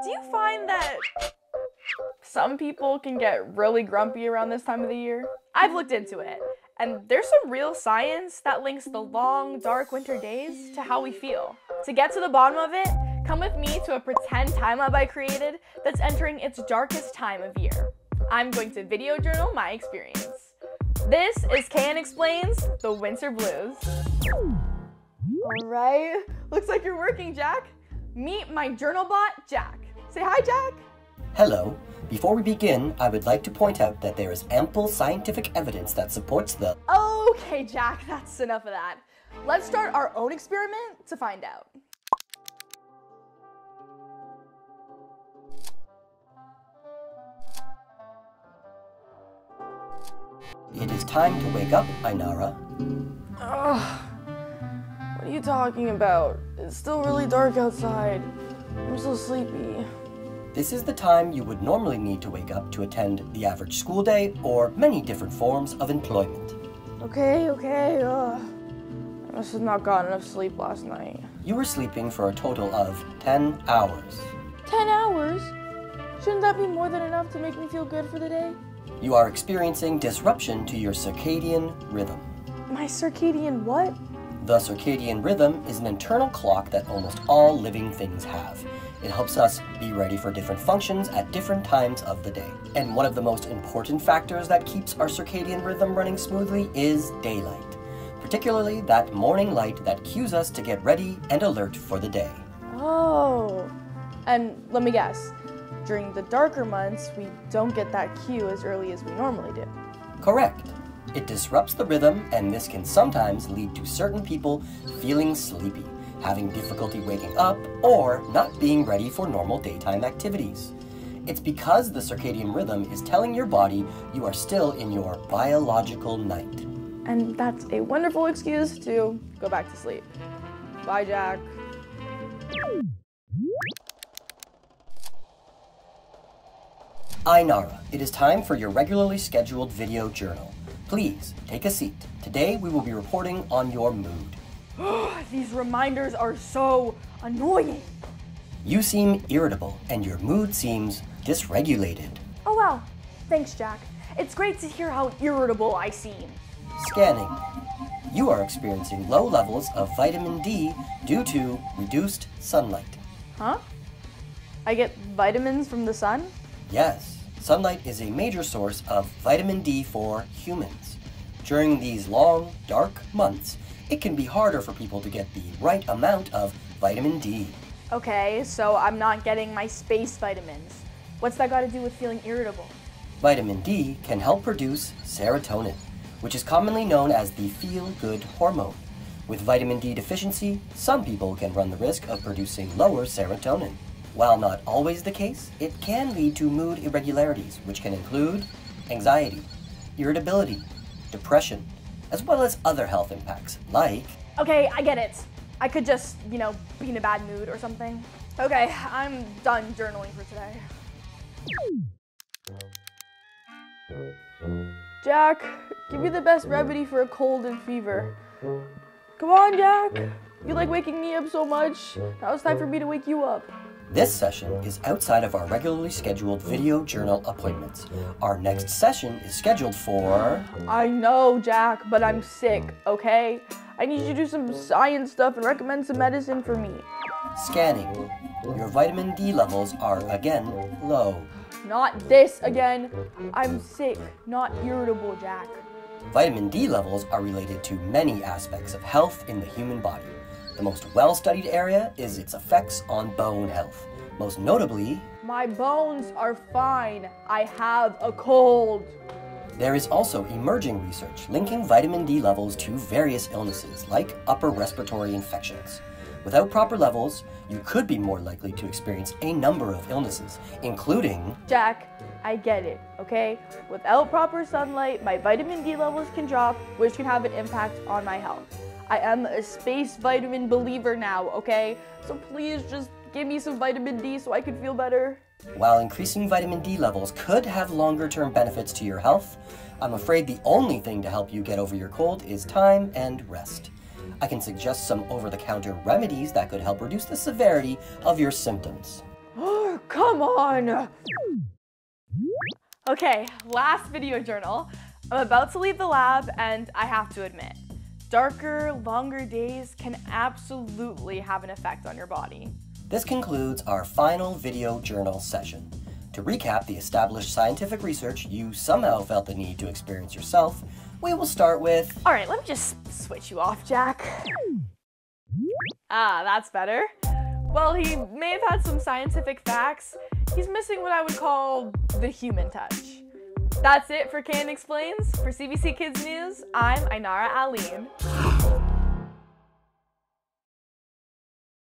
Do you find that some people can get really grumpy around this time of the year? I've looked into it, and there's some real science that links the long, dark winter days to how we feel. To get to the bottom of it, come with me to a pretend time lab I created that's entering its darkest time of year. I'm going to video journal my experience. This is KN Explains the Winter Blues. All right, looks like you're working, Jack. Meet my journal bot, Jack. Say hi, Jack. Hello. Before we begin, I would like to point out that there is ample scientific evidence that supports the... Okay, Jack, that's enough of that. Let's start our own experiment to find out. It is time to wake up, Ainara. What are you talking about? It's still really dark outside. I'm so sleepy. This is the time you would normally need to wake up to attend the average school day or many different forms of employment. Okay. I must have not gotten enough sleep last night. You were sleeping for a total of 10 hours. 10 hours? Shouldn't that be more than enough to make me feel good for the day? You are experiencing disruption to your circadian rhythm. My circadian what? The circadian rhythm is an internal clock that almost all living things have. It helps us be ready for different functions at different times of the day. And one of the most important factors that keeps our circadian rhythm running smoothly is daylight, particularly that morning light that cues us to get ready and alert for the day. Oh, and let me guess, during the darker months, we don't get that cue as early as we normally do. Correct. It disrupts the rhythm, and this can sometimes lead to certain people feeling sleepy, having difficulty waking up, or not being ready for normal daytime activities. It's because the circadian rhythm is telling your body you are still in your biological night. And that's a wonderful excuse to go back to sleep. Bye, Jack. Ainara, it is time for your regularly scheduled video journal. Please, take a seat. Today we will be reporting on your mood. These reminders are so annoying. You seem irritable, and your mood seems dysregulated. Oh wow, thanks, Jack. It's great to hear how irritable I seem. Scanning. You are experiencing low levels of vitamin D due to reduced sunlight. Huh? I get vitamins from the sun? Yes, sunlight is a major source of vitamin D for humans. During these long, dark months, it can be harder for people to get the right amount of vitamin D. Okay, so I'm not getting my space vitamins. What's that got to do with feeling irritable? Vitamin D can help produce serotonin, which is commonly known as the feel-good hormone. With vitamin D deficiency, some people can run the risk of producing lower serotonin. While not always the case, it can lead to mood irregularities, which can include anxiety, irritability, depression, as well as other health impacts, like... Okay, I get it. I could just, be in a bad mood or something. Okay, I'm done journaling for today. Jack, give me the best remedy for a cold and fever. Come on, Jack. You like waking me up so much. Now it's time for me to wake you up. This session is outside of our regularly scheduled video journal appointments. Our next session is scheduled for... I know, Jack, but I'm sick, okay? I need you to do some science stuff and recommend some medicine for me. Scanning. Your vitamin D levels are again low. Not this again. I'm sick, not irritable, Jack. Vitamin D levels are related to many aspects of health in the human body. The most well-studied area is its effects on bone health. Most notably, my bones are fine. I have a cold. There is also emerging research linking vitamin D levels to various illnesses, like upper respiratory infections. Without proper levels, you could be more likely to experience a number of illnesses, including... Jack, I get it, okay? Without proper sunlight, my vitamin D levels can drop, which can have an impact on my health. I am a space vitamin believer now, okay? So please just give me some vitamin D so I can feel better. While increasing vitamin D levels could have longer-term benefits to your health, I'm afraid the only thing to help you get over your cold is time and rest. I can suggest some over-the-counter remedies that could help reduce the severity of your symptoms. Oh, come on. Okay, last video journal. I'm about to leave the lab and I have to admit, darker, longer days can absolutely have an effect on your body. This concludes our final video journal session. To recap the established scientific research you somehow felt the need to experience yourself, we will start with... All right, let me just switch you off, Jack. Ah, that's better. Well, he may have had some scientific facts. He's missing what I would call the human touch. That's it for Can Explains. For CBC Kids News, I'm Ainara Alleyne.